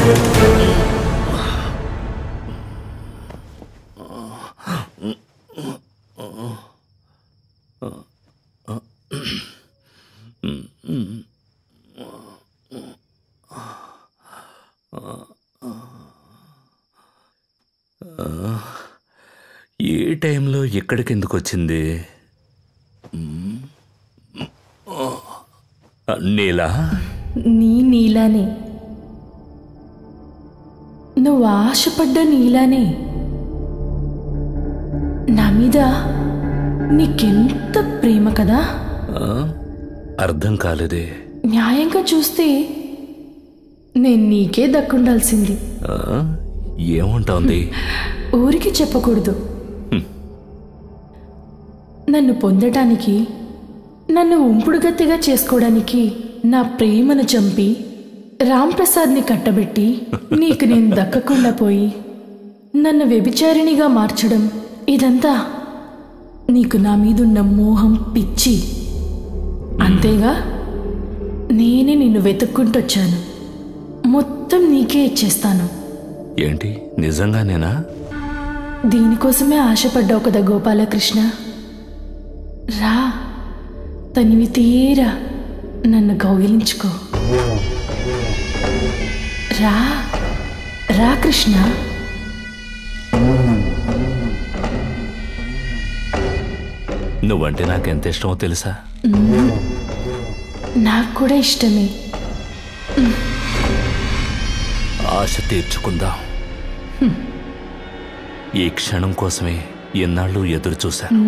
ఏ టైంలో ఎక్కడికి ఎందుకు వచ్చింది? నీలా? నీ నీలానే, నువ్వు ఆశపడ్డ నీలానే. నా మీద నీకెంత ప్రేమ కదా. అర్థం కాలేదే. న్యాయంగా చూస్తే నేను నీకే దక్కుండాల్సింది. ఏముంటోంది? ఊరికి చెప్పకూడదు. నన్ను పొందటానికి, నన్ను ఉంపుడుగత్తెగా చేసుకోవడానికి నా ప్రేమను చంపి రాంప్రసాద్ని కట్టబెట్టి నీకు నేను దక్కకుండా పోయి నన్ను వ్యభిచారిణిగా మార్చడం, ఇదంతా నీకు నా మీదున్న మోహం, పిచ్చి. అంతేగా? నేనే నిన్ను వెతుక్కుంటొచ్చాను. మొత్తం నీకే ఇచ్చేస్తాను. ఏంటి, నిజంగానేనా? దీనికోసమే ఆశపడ్డావు కదా గోపాలకృష్ణ. రా, తనివి తీరా నన్ను కౌగిలించుకో. రా రా కృష్ణ. నువ్వంటే నాకెంత ఇష్టమో తెలుసా? నాకు కూడా ఇష్టమే. ఆశ తీర్చుకుందాం. ఈ క్షణం కోసమే ఎన్నాళ్ళు ఎదురు చూశాను.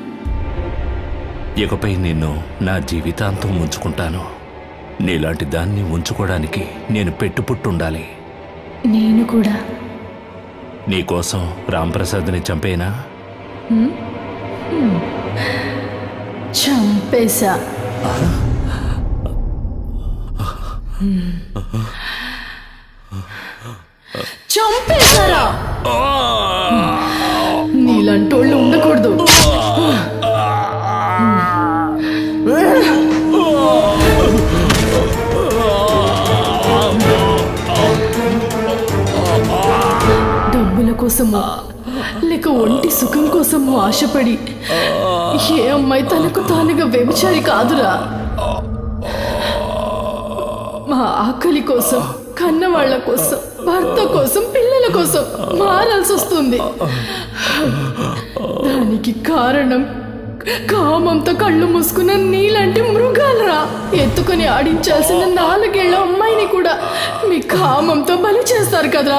ఇకపై నిన్ను నా జీవితాంతం ఉంచుకుంటాను. నీలాంటి దాన్ని ఉంచుకోవడానికి నేను పెట్టుపుట్టుండాలి. నేను కూడా. నీకోసం రాంప్రసాద్ని చంపేనా? చంపేశా. చంపేశారా? నీలాంటోళ్ళు ఉండకూడదు. డబ్బుల కోసమో లేక ఒంటి సుఖం కోసమో ఆశపడి ఏ అమ్మాయి తనకు తానుగా వ్యభిచారి కాదురా. మా ఆకలి కోసం, కన్నవాళ్ల కోసం, భర్త కోసం, పిల్లల కోసం మారాల్సి వస్తుంది. దానికి కారణం కామంతో కళ్ళు మూసుకున్న నీలాంటి మృగాలరా. ఎత్తుకొని ఆడించాల్సిన 4 ఏళ్ల అమ్మాయిని కూడా మీ కామంతో బలి చేస్తారు కదరా.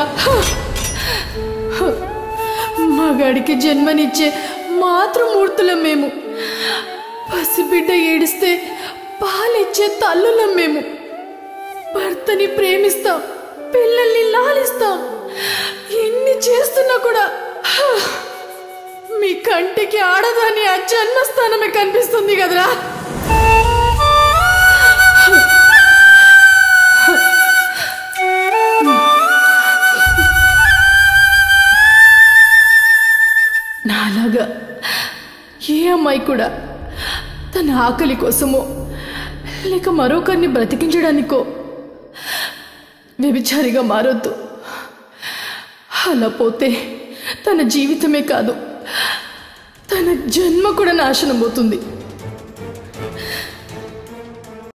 మగాడికి జన్మనిచ్చే మాతృమూర్తులం మేము. పసిబిడ్డ ఏడిస్తే పాలిచ్చే తల్లులం మేము. భర్తని ప్రేమిస్తాం, పిల్లల్ని లాలిస్తాం. ఎన్ని చేస్తున్నా కూడా మీ కంటికి ఆడదాని ఆ జన్మస్థానమే కనిపిస్తుంది కదరా. నాలాగా ఏ అమ్మాయి కూడా తన ఆకలి కోసమో లేక మరొకరిని బ్రతికించడానికో వ్యభిచారిగా మారొద్దు. అలా పోతే తన జీవితమే కాదు, తన జన్మ కూడా నాశనం అవుతుంది.